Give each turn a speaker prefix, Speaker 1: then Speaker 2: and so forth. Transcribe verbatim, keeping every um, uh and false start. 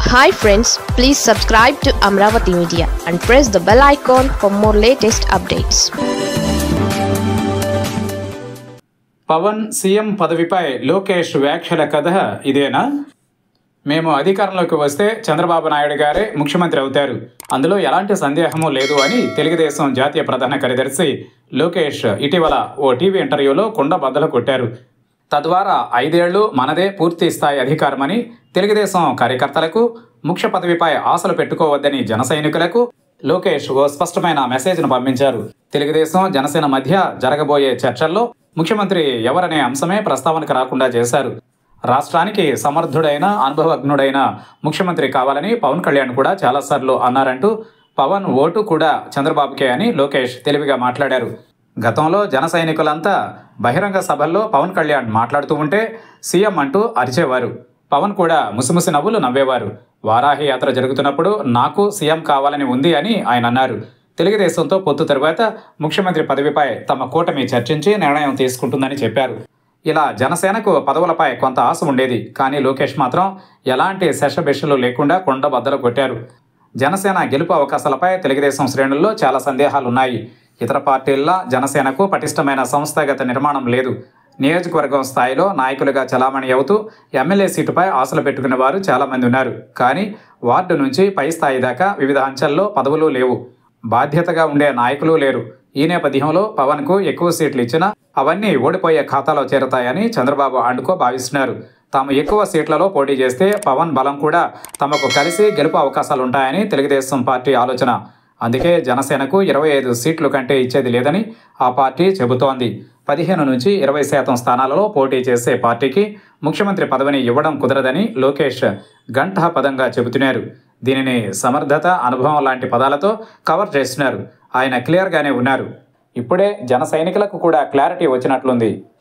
Speaker 1: Hi friends, please subscribe to Amravati Media and press the bell icon for more latest updates.
Speaker 2: Pawan CM పదవిపై లోకేష్ వ్యాఖ్యల కథ ఇదేనా? మేము అధికారంలోకి వస్తే చంద్రబాబు నాయుడు గారే ముఖ్యమంత్రి అవుతారు, అందులో ఎలాంటి సందేహమూ లేదు అని తెలుగుదేశం జాతీయ ప్రధాన కార్యదర్శి లోకేష్ ఇటీవల ఓ టీవీ ఇంటర్వ్యూలో కుండ బద్దలు కొట్టారు. తద్వారా ఐదేళ్లు మనదే పూర్తి స్థాయి అధికారమని తెలుగుదేశం కార్యకర్తలకు, ముఖ్య పదవిపై ఆశలు పెట్టుకోవద్దని జన సైనికులకు లోకేష్ ఓ స్పష్టమైన మెసేజ్ను పంపించారు. తెలుగుదేశం జనసేన మధ్య జరగబోయే చర్చల్లో ముఖ్యమంత్రి ఎవరనే అంశమే ప్రస్తావనకు రాకుండా చేశారు. రాష్ట్రానికి సమర్థుడైన, అనుభవజ్ఞుడైన ముఖ్యమంత్రి కావాలని పవన్ కళ్యాణ్ కూడా చాలాసార్లు అన్నారంటూ పవన్ ఓటు కూడా చంద్రబాబుకే అని లోకేష్ తెలివిగా మాట్లాడారు. గతంలో జన సైనికులంతా బహిరంగ సభల్లో పవన్ కళ్యాణ్ మాట్లాడుతూ ఉంటే సీఎం అంటూ అరిచేవారు. పవన్ కూడా ముసిముసి నవ్వులు నవ్వేవారు. వారాహి యాత్ర జరుగుతున్నప్పుడు నాకు సీఎం కావాలని ఉంది అని ఆయన అన్నారు. తెలుగుదేశంతో పొత్తు తరువాత ముఖ్యమంత్రి పదవిపై తమ కూటమి చర్చించి నిర్ణయం తీసుకుంటుందని చెప్పారు. ఇలా జనసేనకు పదవులపై కొంత ఆశ ఉండేది. కానీ లోకేష్ మాత్రం ఎలాంటి శషబిషలు లేకుండా కొండ బద్దలు కొట్టారు. జనసేన గెలుపు అవకాశాలపై తెలుగుదేశం శ్రేణుల్లో చాలా సందేహాలున్నాయి. ఇతర పార్టీల్లో జనసేనకు పటిష్టమైన సంస్థాగత నిర్మాణం లేదు. నియోజకవర్గం స్థాయిలో నాయకులుగా చలామణి అవుతూ ఎమ్మెల్యే సీటుపై ఆశలు పెట్టుకున్న వారు చాలామంది ఉన్నారు. కానీ వార్డు నుంచి పై స్థాయి దాకా వివిధ అంచెల్లో పదవులు లేవు, బాధ్యతగా ఉండే నాయకులు లేరు. ఈ నేపథ్యంలో పవన్కు ఎక్కువ సీట్లు ఇచ్చినా అవన్నీ ఓడిపోయే ఖాతాలో చేరతాయని చంద్రబాబు అండుకో భావిస్తున్నారు. తాము ఎక్కువ సీట్లలో పోటీ చేస్తే పవన్ బలం కూడా తమకు కలిసి గెలుపు అవకాశాలుంటాయని తెలుగుదేశం పార్టీ ఆలోచన. అందుకే జనసేనకు ఇరవై ఐదు సీట్లు కంటే ఇచ్చేది లేదని ఆ పార్టీ చెబుతోంది. పదిహేను నుంచి ఇరవై శాతం స్థానాలలో పోటీ చేసే పార్టీకి ముఖ్యమంత్రి పదవిని ఇవ్వడం కుదరదని లోకేష్ ఘంటాపథంగా చెబుతున్నారు. దీనిని సమర్థత, అనుభవం లాంటి పదాలతో కవర్ చేస్తున్నారు. ఆయన క్లియర్గానే ఉన్నారు. ఇప్పుడే జన సైనికులకు కూడా క్లారిటీ వచ్చినట్లుంది.